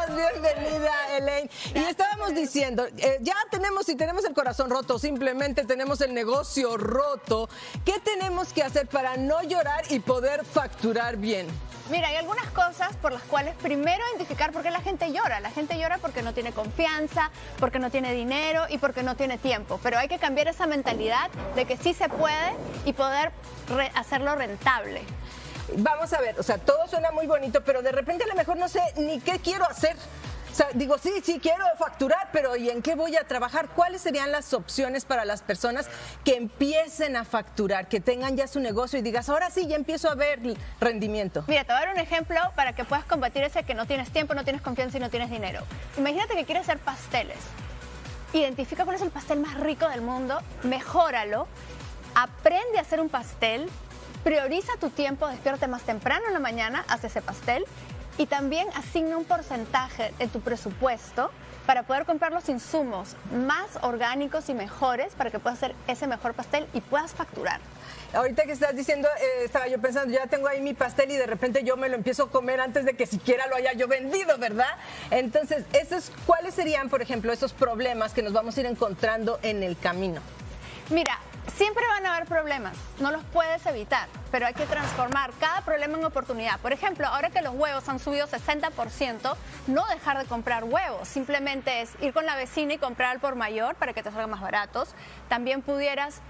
Bienvenida, Elaine. Y estábamos diciendo, ya tenemos, si tenemos el corazón roto, simplemente tenemos el negocio roto, ¿qué tenemos que hacer para no llorar y poder facturar bien? Mira, hay algunas cosas por las cuales primero identificar por qué la gente llora. La gente llora porque no tiene confianza, porque no tiene dinero y porque no tiene tiempo. Pero hay que cambiar esa mentalidad de que sí se puede y poder hacerlo rentable. Vamos a ver, o sea, todo suena muy bonito, pero de repente a lo mejor no sé ni qué quiero hacer. O sea, digo, sí, quiero facturar, pero ¿y en qué voy a trabajar? ¿Cuáles serían las opciones para las personas que empiecen a facturar, que tengan ya su negocio y digas, ahora sí, ya empiezo a ver rendimiento? Mira, te voy a dar un ejemplo para que puedas combatir ese que no tienes tiempo, no tienes confianza y no tienes dinero. Imagínate que quieres hacer pasteles. Identifica cuál es el pastel más rico del mundo, mejóralo, aprende a hacer un pastel, prioriza tu tiempo, despiértate más temprano en la mañana, haz ese pastel. Y también asigna un porcentaje de tu presupuesto para poder comprar los insumos más orgánicos y mejores para que puedas hacer ese mejor pastel y puedas facturar. Ahorita que estás diciendo, estaba yo pensando, ya tengo ahí mi pastel y de repente yo me lo empiezo a comer antes de que siquiera lo haya yo vendido, ¿verdad? Entonces, ¿cuáles serían, por ejemplo, esos problemas que nos vamos a ir encontrando en el camino? Mira, siempre van a haber problemas, no los puedes evitar, pero hay que transformar cada problema en oportunidad. Por ejemplo, ahora que los huevos han subido 60%, no dejar de comprar huevos, simplemente es ir con la vecina y comprar al por mayor para que te salgan más baratos. También pudieras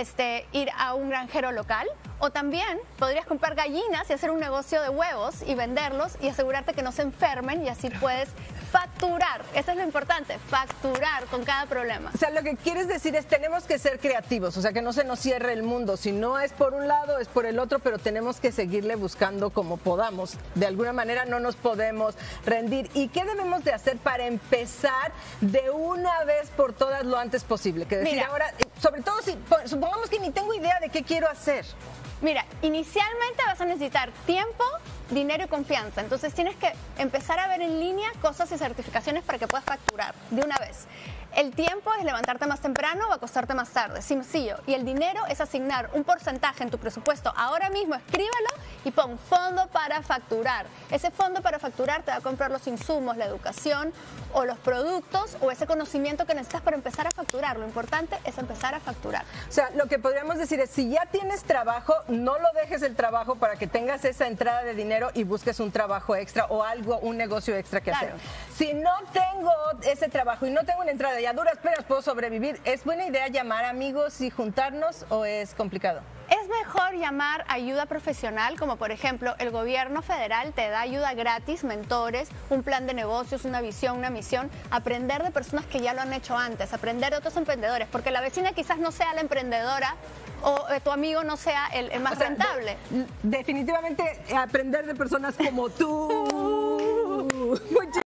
ir a un granjero local, o también podrías comprar gallinas y hacer un negocio de huevos y venderlos y asegurarte que no se enfermen, y así puedes facturar. Eso es lo importante, facturar con cada problema. O sea, lo que quieres decir es tenemos que ser creativos, o sea, que no se nos cierre el mundo. Si no es por un lado, es por el otro, pero tenemos que seguirle buscando como podamos. De alguna manera no nos podemos rendir. ¿Y qué debemos de hacer para empezar de una vez por todas lo antes posible? Que decir, mira, ahora, sobre todo si supongamos que ni tengo idea de qué quiero hacer. Mira, inicialmente vas a necesitar tiempo, dinero y confianza. Entonces tienes que empezar a ver en línea cosas y certificaciones para que puedas facturar de una vez. El tiempo es levantarte más temprano o acostarte más tarde, sencillo. Y el dinero es asignar un porcentaje en tu presupuesto. Ahora mismo escríbelo y pon fondo para facturar. Ese fondo para facturar te va a comprar los insumos, la educación o los productos o ese conocimiento que necesitas para empezar a facturar. Lo importante es empezar a facturar. O sea, lo que podríamos decir es, si ya tienes trabajo, no lo dejes el trabajo para que tengas esa entrada de dinero y busques un trabajo extra o algo, un negocio extra que hacer. Si no tengo ese trabajo y no tengo una entrada y a duras penas puedo sobrevivir, ¿es buena idea llamar amigos y juntarnos o es complicado? Es mejor llamar ayuda profesional, como por ejemplo el gobierno federal te da ayuda gratis, mentores, un plan de negocios, una visión, una misión, aprender de personas que ya lo han hecho antes, aprender de otros emprendedores, porque la vecina quizás no sea la emprendedora o tu amigo no sea el más rentable. Definitivamente aprender de personas como tú.